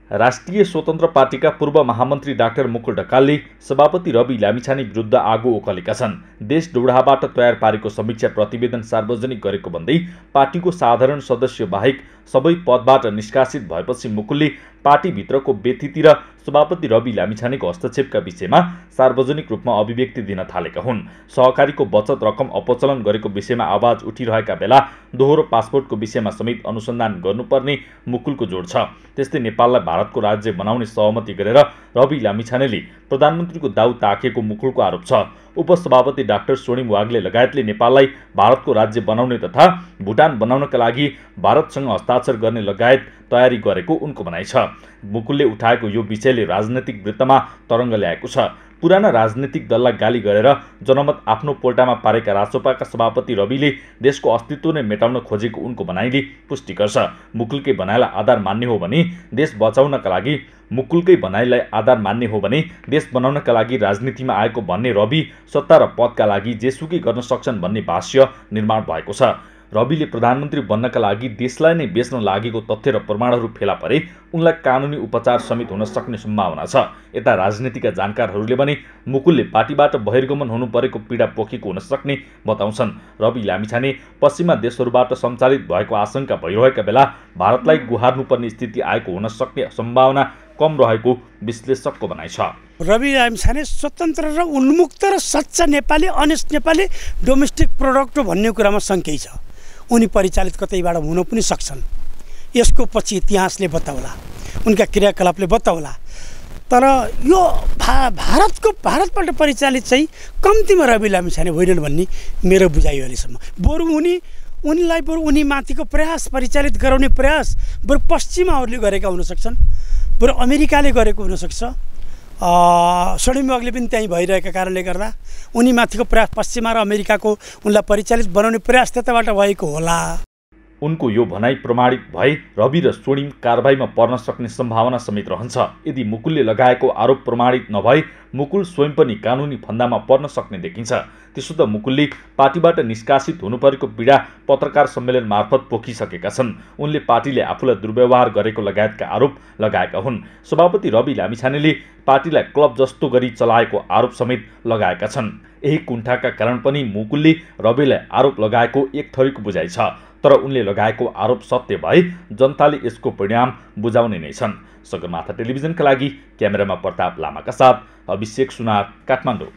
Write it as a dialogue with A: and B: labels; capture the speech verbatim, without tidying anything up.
A: राष्ट्रिय स्वतन्त्र पार्टीका पूर्व महामन्त्री डाक्टर मुकुल ढकालले सभापति रवि लामिछाने विरुद्ध आगो ओखलेका छन्। देश दौडाबाट तयार पारेको समीक्षा प्रतिवेदन सार्वजनिक गरेको भन्दै पार्टीको साधारण सदस्य बाहेक सबै पदबाट निष्कासित भएपछि मुकुलले पार्टीभित्रको व्यथिति र सभापति रवि लामिछानेको हस्तक्षेपका विषयमा सार्वजनिक रूपमा अभिव्यक्ति दिन थालेका हुन्। सहकारीको बचत रकम अपचलन गरेको विषयमा आवाज उठिरहेका बेला दोहोरो पासपोर्टको विषयमा समेत अनुसन्धान गर्नुपर्ने मुकुलको जोड छ। त्यस्तै नेपाललाई भारतको राज्य बनाउने सहमति गरेर रवि लामिछानेले प्रधानमन्त्रीको दाउ ताकेको मुकुलको आरोप छ। उपसभापति डाक्टर स्वर्णिम वाग्ले लगायतले नेपाललाई भारतको राज्य बनाउने तथा भुटान बनाउनका लागि भारतसँग हस्ताक्षर गर्ने लगायत तयारी गरेको उनको भनाइ छ। मुकुलले उठाएको यो विषयले राजनैतिक वृत्तमा तरङ्ग ल्याएको छ। पुराना राजनीतिक दललाई गाली गरेर जनमत आफ्नो पोल्टामा पारेका रासोपाका सभापति रविले देशको अस्तित्व नै मेटाउन खोजेको उनको भनाइले पुष्टि गर्छ। मुकुलकै भनाइलाई आधार मान्ने हो भने देश बचाउनका लागि मुकुलकै भनाइलाई आधार मान्ने हो भने देश बनाउनका लागि राजनीतिमा आएको भन्ने रवि सत्ता र पदका लागि जेसुकै गर्न सक्छन् भन्ने भाष्य निर्माण भएको छ। रविले प्रधानमन्त्री बन्नका लागि देशलाई नै बेच्न लागेको तथ्य र प्रमाणहरू फेला परे उनलाई कानुनी उपचार समेत हुन सक्ने सम्भावना छ। यता राजनीतिका जानकारहरूले भने मुकुलले पार्टीबाट बहिर्गमन हुनु परेको पीडा पोखेको हुन सक्ने बताउँछन्। रवि लामिछाने पश्चिमा देशहरूबाट सञ्चालित भएको आशंका भइरहेका बेला भारतलाई गुहार्नुपर्ने स्थिति आएको हुन सक्ने सम्भावना कम रहेको विश्लेषकको भनाइ छ।
B: रवि लामिछाने स्वतन्त्र र उन्मुक्त र सच्चा Nepali honest Nepali domestic product भन्ने कुरामा शङ्कै छ। उनी परिचालित कतैबाट हुन पनि सक्छन्। यसको पछि इतिहासले बताउला, उनका क्रियाकलापले बताउला। तर यो भा भारतको भारतबाट परिचालित चाहिँ कम्तीमा रवि लामिछाने होइनन् भन्ने मेरो बुझाइ अहिलेसम्म। बरु उनी उनीलाई बरु उनी माथिको प्रयास परिचालित गराउने प्रयास बरु पश्चिमाहरूले गरेका हुन सक्छन्, बरु अमेरिकाले गरेको हुनसक्छ। स्वर्णिम वाग्ले पनि त्यहीँ भइरहेका कारणले गर्दा उनी माथिको प्रयास पश्चिमा र अमेरिकाको उनलाई परिचालित बनाउने प्रयास त्यताबाट भएको होला।
A: उनको यो भनाइ प्रमाणित भए रवि र स्वर्णिम कारबाहीमा पर्न सक्ने सम्भावना समेत रहन्छ। यदि मुकुलले लगाएको आरोप प्रमाणित नभए मुकुल स्वयं पनि कानुनी फन्दामा पर्न सक्ने देखिन्छ। त्यसो त मुकुलले पार्टीबाट निष्कासित हुनु परेको पीडा पत्रकार सम्मेलन मार्फत पोखिसकेका छन्। उनले पार्टीले आफूलाई दुर्व्यवहार गरेको लगायतका आरोप लगाएका हुन्। सभापति रवि लामिछानेले पार्टीलाई क्लब जस्तो गरी चलाएको आरोप समेत लगाएका छन्। यही कुण्ठाका कारण पनि मुकुलले रविलाई आरोप लगाएको एक थरीको बुझाइ छ। तर उनले लगाएको आरोप सत्य भए जनताले यसको परिणाम बुझाउने नै छन्। सगरमाथा टेलिभिजनका लागि क्यामेरामा प्रताप लामाका साथ अभिषेक सुनार, काठमाडौँ।